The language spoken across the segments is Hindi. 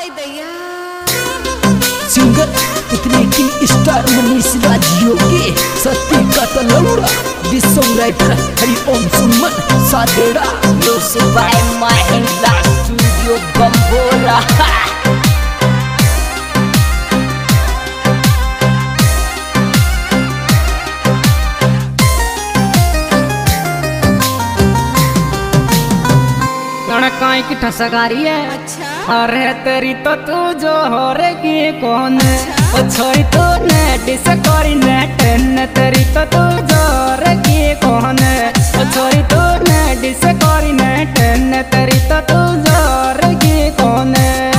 सिंगर इतने की स्टार मनीष राजयोगी सत्य का तलौड़ा this song writer Hariom Suman Sadeda music by Mahindra studio Bambora. काय की ठसकारी है। अच्छा। अरे तेरी तो तू जो हो रे की कौन ओ छोरी तू ने डिस करी ने टेन तेरी तो तू जो रे की कौन ओ छोरी तू ने डिस करी ने टेन तेरी तो तू जो रे की कौन।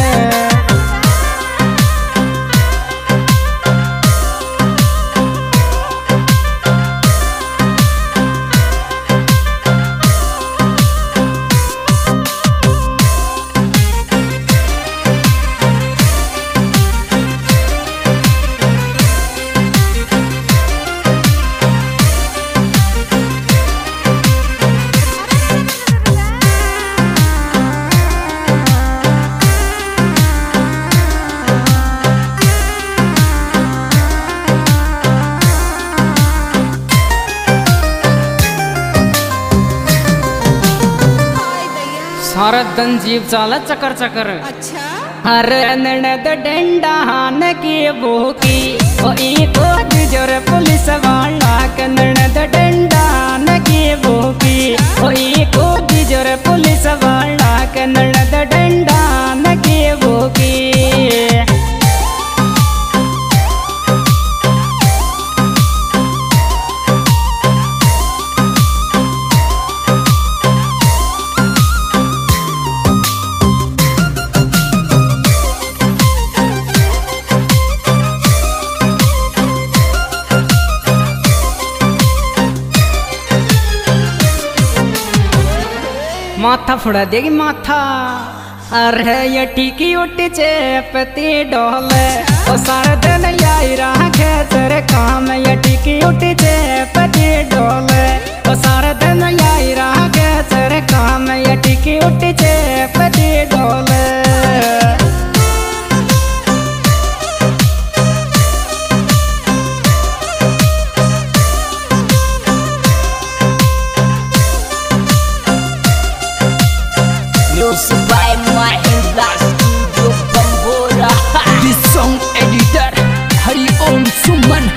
सारा दिन जीव चाला चकर चकर। अच्छा। अरे ननद डंडा हान की भूखी ओ इको जोर पुलिस वाला के ननद डंडा हान की भूखी ओ इको जोर पुलिस वाला के ननद डंडा हान की भूखी। माथा फुड़ा देगी माथा। अरे ये टीकी उठी चेपती डोले ओ सारे दिन यही रहा खेचर काम ये टीकी उठी चेपती डोले ओ सारे दिन यही रहा खेचर काम ये टीकी उठी चेपती डोले। Music by Mahindra Studio Bambora। This song editor Hariom Suman.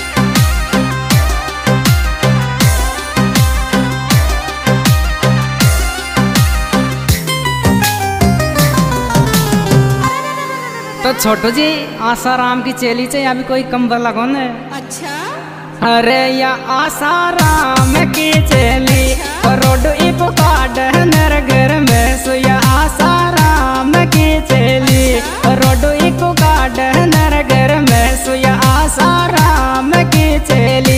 तो छोटू जी आसाराम की चेली से अभी कोई कंबल लगो न। अच्छा। अरे या आसाराम की चेली रोड इप काट नरगर में सुया आसाराम की चेली रोड इप काट नरगर में सुया आसाराम की चेली।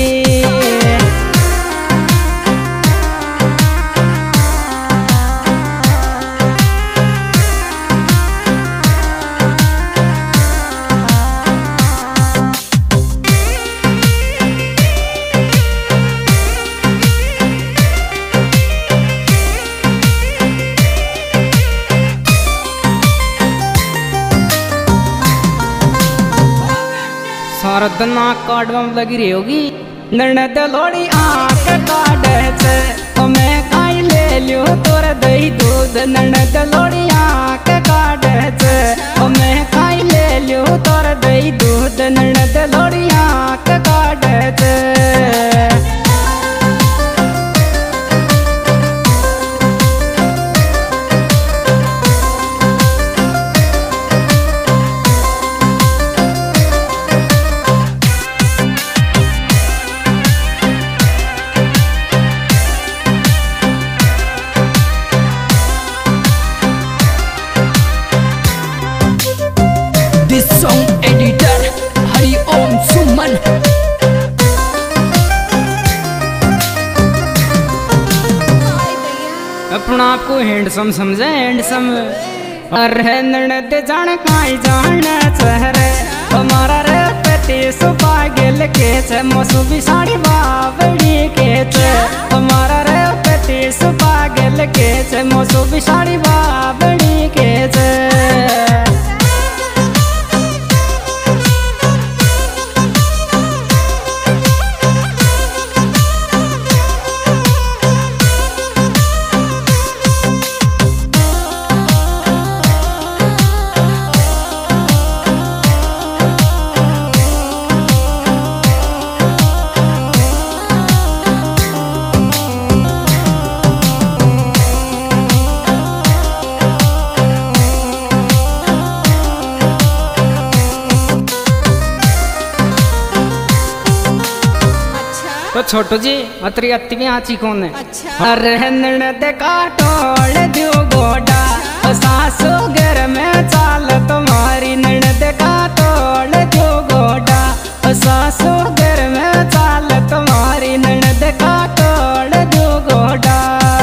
सारा दिन आँख काटवा में लगी रही होगी। ननद लोड़ी आँख काटे छे ओ मैं खाई ले लियो तोर दही दूध ननद लोड़ी आँख काटे छे ओ मैं खाई ले लियो तोर दही दूध ननद लोड़ी आँख काटे छे। This song editor Hariom Suman. अपना आपको हैंडसम समझे हैंडसम। अरे ननद जान काई जान चेहरे हमारा रे पति सुपागल के छे मौसू भी साड़ी बावड़ी के छे हमारा रे पति सुपागल के छे मौसू भी साड़ी बावड़ी के छे। छोटू जी अतरी अति भी आची कौन है? अरे ननद का टोल दो गोडा सासू घर में चाल तुम्हारी ननद का टोल दो गोडा सासू घर में चाल तुम्हारी ननद का टोल दो गोडा।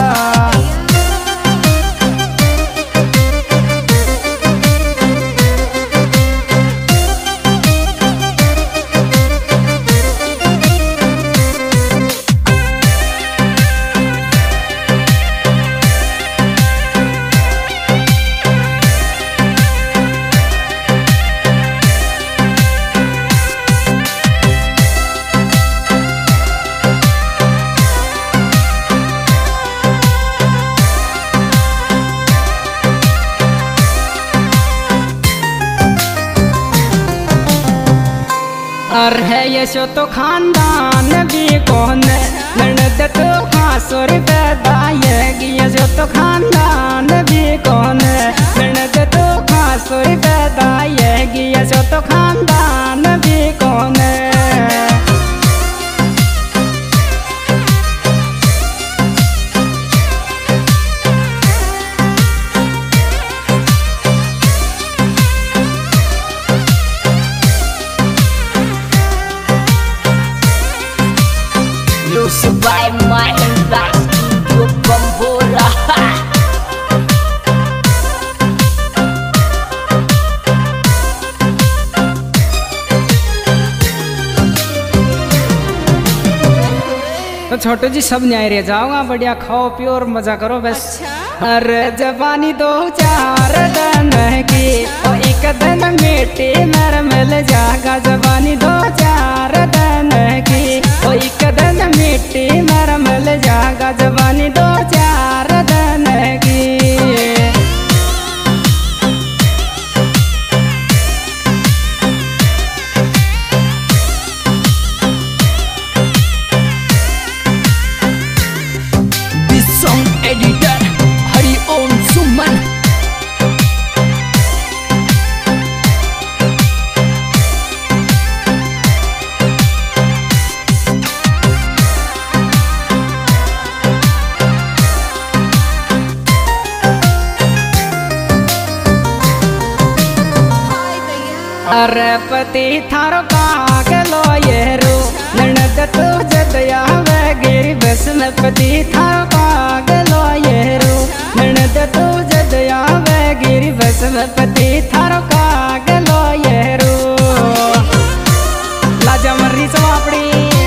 अरे यशो तो खानदान भी कौन ननद तो खासुर पैदा यशो तो खानदान भी कौन ननद तो खासुर पैदा यशो तो खानदान भी कौन। Music by Mahindra Studio Bambora. तो छोटू जी सब न्याय रह जाओगा, बढ़िया खाओ पियो और मजा करो बस। अरे जवानी दो चार दिन की और एक दिन मिट्टी मेरे मिल जाएगा। जवानी दो चार दिन की और एक दिन मिट्टी मेरे मिल जाएगा। जवानी दो चार दिन की। एडिटर हरि ओम सुमन। अरे पति थारो पागलो ये रो ननद तो जदया वगैरी बस में पति थारो पागलो ये रो ननद तो जदया वगैरी बस में पति थारो पागलो ये रो। लाजा मर्री सवापड़ी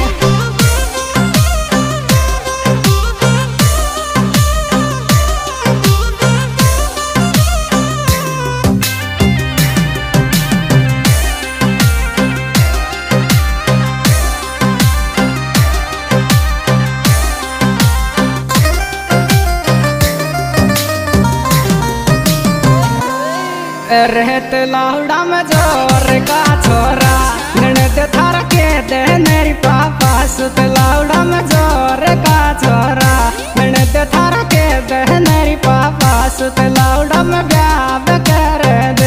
रहत लाउडा में जोर का छोरा ननद थार के दे मेरी पापा सुत लाउडा में जोर का छोरा ननद थार के दे मेरी पापा सुत लाउडा में ब्याह कर दे।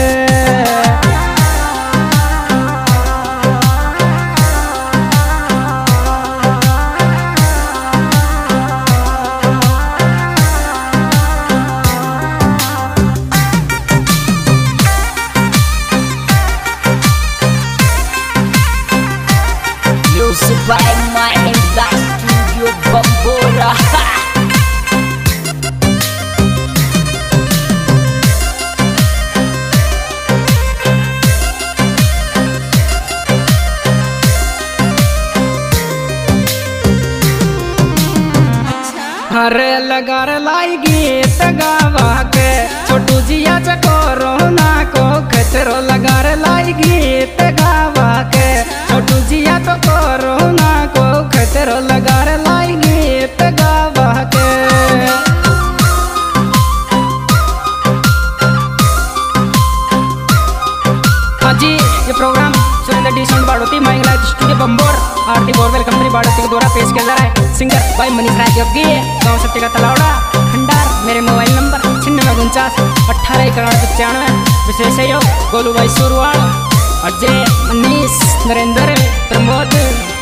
Music by Mahindra Studio Bambora. हरे लगार लाई गीत गावा के छोटू जिया चकोरो ना को खतरो लगार लाई गीत गावा के छोटू जिया चकोरो ना को खतरो लगार लाई गीत गावा के। हाँ जी ये programme Surendra D sound Baroti महिला studio Bambor Aarti borewell company Baroti के द्वारा पेश किया जा रहा है। सिंगर भाई मनीष राय योगी गाँव सत्य का तलावड़ा खंडार। मेरे मोबाइल नंबर 9649 1891 विशेष सहयोग गोलू भाई सुरवाड़ अजय मनीष नरेंद्र प्रमोद।